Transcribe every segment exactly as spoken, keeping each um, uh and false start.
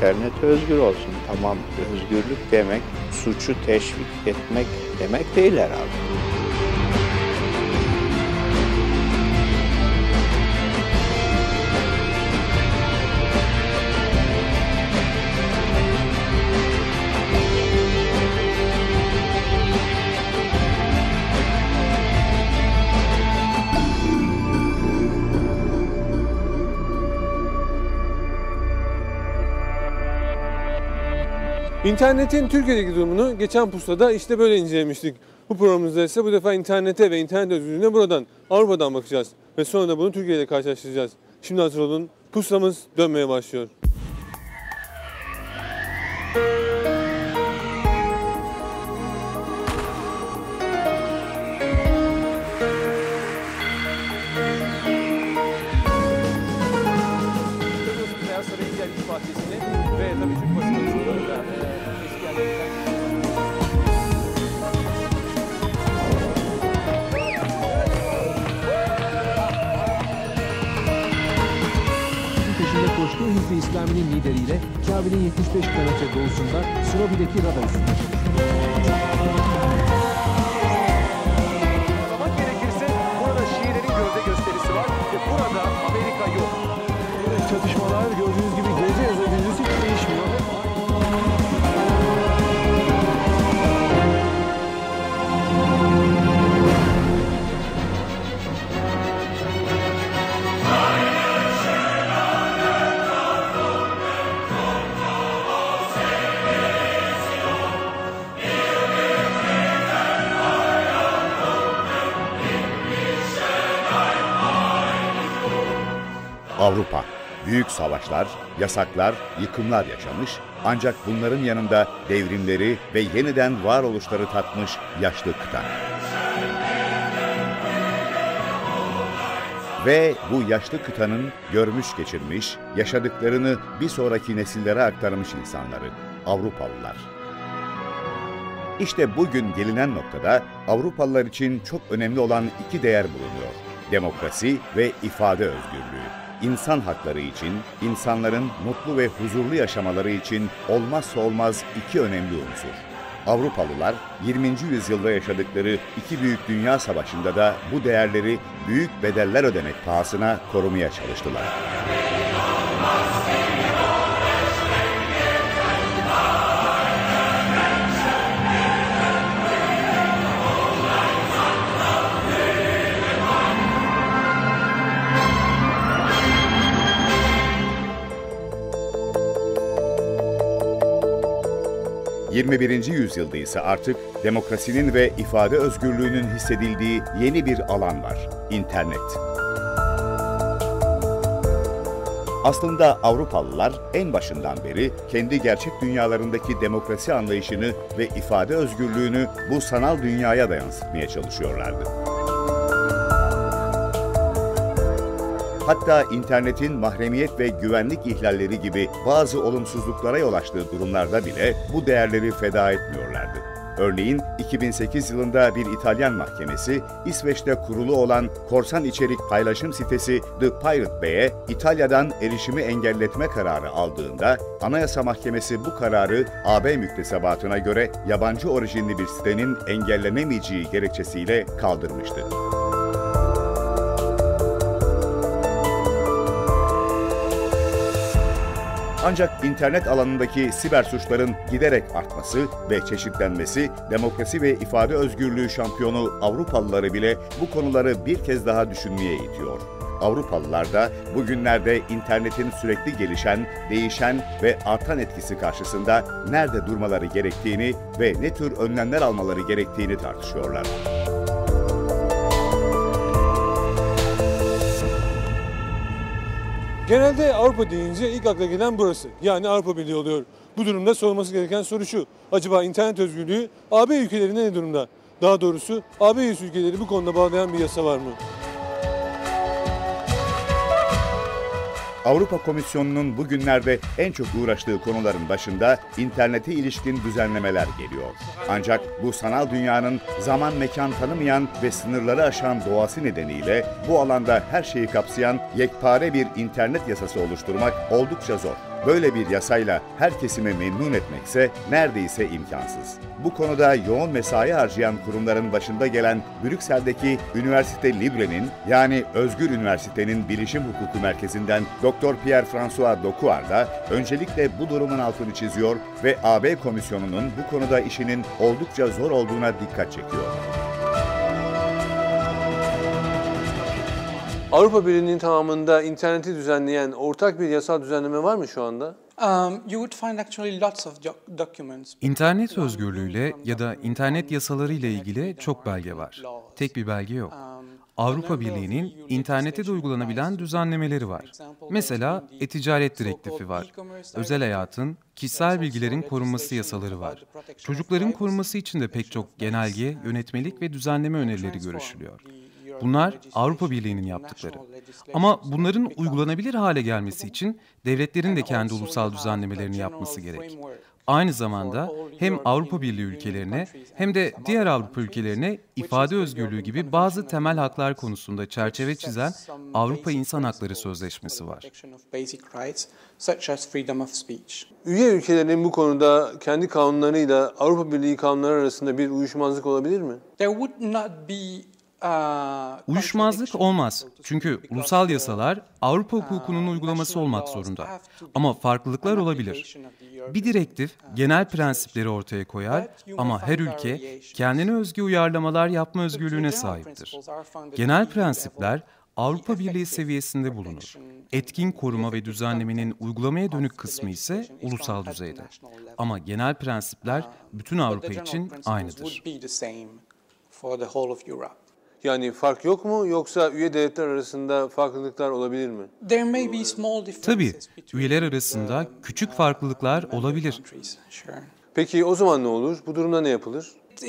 İnternet özgür olsun. Tamam, özgürlük demek suçu teşvik etmek demek değil herhalde. İnternetin Türkiye'deki durumunu geçen pusulada işte böyle incelemiştik. Bu programımızda ise bu defa internete ve internet özgürlüğüne buradan, Avrupa'dan bakacağız. Ve sonra da bunu Türkiye ile karşılaştıracağız. Şimdi hazır olun, pusulamız dönmeye başlıyor. Ve tabii Türk basın mensuplarıyla eski yerlerden. Peşinde koştuğu Hizb-i İslami'nin lideriyle Kabe'nin yetmiş beş kilometre doğusunda Surobi'deki radar üstünde Anlamak gerekirse burada Şiilerin gövde gösterisi var ve burada Amerika yok. çatışmalar gördüğünüz gibi gece yazı gündüz hiç değişmiyor. Avrupa, büyük savaşlar, yasaklar, yıkımlar yaşamış, ancak bunların yanında devrimleri ve yeniden varoluşları tatmış yaşlı kıta. Ve bu yaşlı kıtanın görmüş geçirmiş, yaşadıklarını bir sonraki nesillere aktarmış insanları, Avrupalılar. İşte bugün gelinen noktada Avrupalılar için çok önemli olan iki değer bulunuyor: demokrasi ve ifade özgürlüğü. İnsan hakları için, insanların mutlu ve huzurlu yaşamaları için olmazsa olmaz iki önemli unsur. Avrupalılar yirminci yüzyılda yaşadıkları iki büyük dünya savaşında da bu değerleri büyük bedeller ödemek pahasına korumaya çalıştılar. yirmi birinci yüzyılda ise artık demokrasinin ve ifade özgürlüğünün hissedildiği yeni bir alan var: İnternet. Aslında Avrupalılar en başından beri kendi gerçek dünyalarındaki demokrasi anlayışını ve ifade özgürlüğünü bu sanal dünyaya da yansıtmaya çalışıyorlardı. Hatta internetin mahremiyet ve güvenlik ihlalleri gibi bazı olumsuzluklara yol açtığı durumlarda bile bu değerleri feda etmiyorlardı. Örneğin iki bin sekiz yılında bir İtalyan mahkemesi İsveç'te kurulu olan korsan içerik paylaşım sitesi The Pirate Bay'e İtalya'dan erişimi engelletme kararı aldığında Anayasa Mahkemesi bu kararı A B müktesebatına göre yabancı orijinli bir sitenin engellenemeyeceği gerekçesiyle kaldırmıştı. Ancak internet alanındaki siber suçların giderek artması ve çeşitlenmesi, demokrasi ve ifade özgürlüğü şampiyonu Avrupalıları bile bu konuları bir kez daha düşünmeye itiyor. Avrupalılar da bugünlerde internetin sürekli gelişen, değişen ve artan etkisi karşısında nerede durmaları gerektiğini ve ne tür önlemler almaları gerektiğini tartışıyorlar. Genelde Avrupa deyince ilk akla gelen burası. Yani Avrupa Birliği oluyor. Bu durumda sorulması gereken soru şu: acaba internet özgürlüğü A B ülkelerinde ne durumda? Daha doğrusu A B üyesi ülkeleri bu konuda bağlayan bir yasa var mı? Avrupa Komisyonu'nun bugünlerde en çok uğraştığı konuların başında internete ilişkin düzenlemeler geliyor. Ancak bu sanal dünyanın zaman mekan tanımayan ve sınırları aşan doğası nedeniyle bu alanda her şeyi kapsayan yekpare bir internet yasası oluşturmak oldukça zor. Böyle bir yasayla her kesimi memnun etmekse neredeyse imkansız. Bu konuda yoğun mesai harcayan kurumların başında gelen Brüksel'deki Üniversite Libre'nin yani Özgür Üniversite'nin Bilişim Hukuku Merkezi'nden Doktor Pierre-François Docouard da öncelikle bu durumun altını çiziyor ve A B Komisyonu'nun bu konuda işinin oldukça zor olduğuna dikkat çekiyor. Avrupa Birliği'nin tamamında interneti düzenleyen ortak bir yasal düzenleme var mı şu anda? İnternet özgürlüğüyle ya da internet yasaları ile ilgili çok belge var. Tek bir belge yok. Avrupa Birliği'nin internette de uygulanabilen düzenlemeleri var. Mesela e-ticaret direktifi var. Özel hayatın, kişisel bilgilerin korunması yasaları var. Çocukların korunması için de pek çok genelge, yönetmelik ve düzenleme önerileri görüşülüyor. Bunlar Avrupa Birliği'nin yaptıkları. Ama bunların uygulanabilir hale gelmesi için devletlerin de kendi ulusal düzenlemelerini yapması gerek. Aynı zamanda hem Avrupa Birliği ülkelerine hem de diğer Avrupa ülkelerine ifade özgürlüğü gibi bazı temel haklar konusunda çerçeve çizen Avrupa İnsan Hakları Sözleşmesi var. Üye ülkelerin bu konuda kendi kanunlarıyla Avrupa Birliği kanunları arasında bir uyuşmazlık olabilir mi? Uyuşmazlık olmaz. Çünkü ulusal yasalar Avrupa hukukunun uygulaması olmak zorunda. Ama farklılıklar olabilir. Bir direktif genel prensipleri ortaya koyar ama her ülke kendine özgü uyarlamalar yapma özgürlüğüne sahiptir. Genel prensipler Avrupa Birliği seviyesinde bulunur. Etkin koruma ve düzenlemenin uygulamaya dönük kısmı ise ulusal düzeyde. Ama genel prensipler bütün Avrupa için aynıdır. Yani fark yok mu yoksa üye devletler arasında farklılıklar olabilir mi? Tabii, üyeler arasında küçük farklılıklar olabilir. Peki o zaman ne olur? Bu durumda ne yapılır?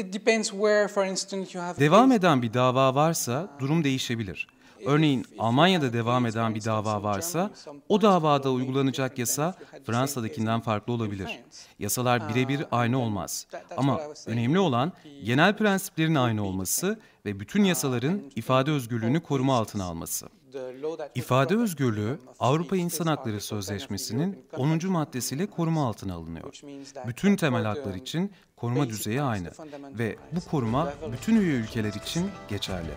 Devam eden bir dava varsa durum değişebilir. Örneğin Almanya'da devam eden bir dava varsa o davada uygulanacak yasa Fransa'dakinden farklı olabilir. Yasalar birebir aynı olmaz. Ama önemli olan genel prensiplerin aynı olması ve bütün yasaların ifade özgürlüğünü koruma altına alması. İfade özgürlüğü Avrupa İnsan Hakları Sözleşmesi'nin onuncu maddesiyle koruma altına alınıyor. Bütün temel haklar için koruma düzeyi aynı ve bu koruma bütün üye ülkeler için geçerli.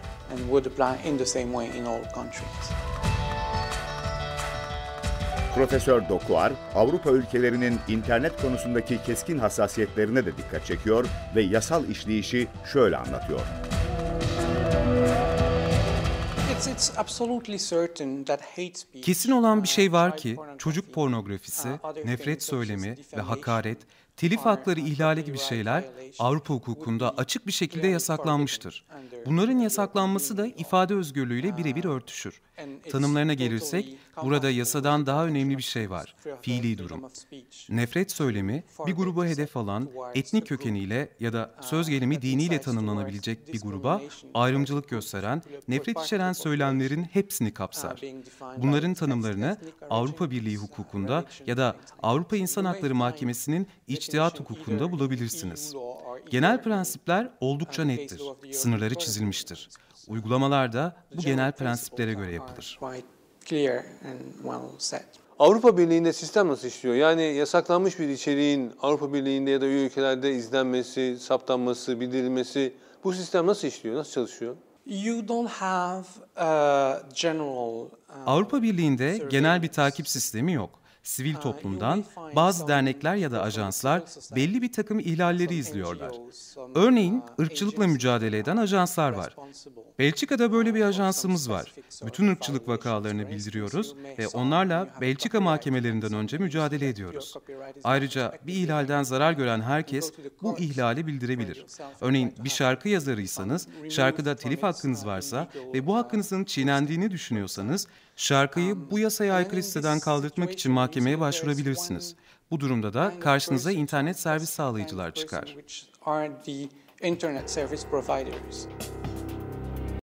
Profesör Docouard, Avrupa ülkelerinin internet konusundaki keskin hassasiyetlerine de dikkat çekiyor ve yasal işleyişi şöyle anlatıyor. Kesin olan bir şey var ki çocuk pornografisi, nefret söylemi ve hakaret, telif hakları ihlali gibi şeyler Avrupa hukukunda açık bir şekilde yasaklanmıştır. Bunların yasaklanması da ifade özgürlüğüyle birebir örtüşür. Tanımlarına gelirsek, burada yasadan daha önemli bir şey var, fiili durum. Nefret söylemi, bir gruba hedef alan, etnik kökeniyle ya da söz gelimi diniyle tanımlanabilecek bir gruba ayrımcılık gösteren, nefret içeren söylemlerin hepsini kapsar. Bunların tanımlarını Avrupa Birliği hukukunda ya da Avrupa İnsan Hakları Mahkemesi'nin içtihat hukukunda bulabilirsiniz. Genel prensipler oldukça nettir, sınırları çizilmiştir. Uygulamalar da bu genel prensiplere göre yapılır. Avrupa Birliği'nde sistem nasıl işliyor? Yani yasaklanmış bir içeriğin Avrupa Birliği'nde ya da üye ülkelerde izlenmesi, saptanması, bildirilmesi, bu sistem nasıl işliyor, nasıl çalışıyor? Avrupa Birliği'nde genel bir takip sistemi yok. Sivil toplumdan bazı dernekler ya da ajanslar belli bir takım ihlalleri izliyorlar. Örneğin ırkçılıkla mücadele eden ajanslar var. Belçika'da böyle bir ajansımız var. Bütün ırkçılık vakalarını bildiriyoruz ve onlarla Belçika mahkemelerinden önce mücadele ediyoruz. Ayrıca bir ihlalden zarar gören herkes bu ihlali bildirebilir. Örneğin bir şarkı yazarıysanız, şarkıda telif hakkınız varsa ve bu hakkınızın çiğnendiğini düşünüyorsanız, şarkıyı bu yasaya aykırı siteden kaldırtmak için mahkemeye başvurabilirsiniz. Bu durumda da karşınıza internet servis sağlayıcılar çıkar.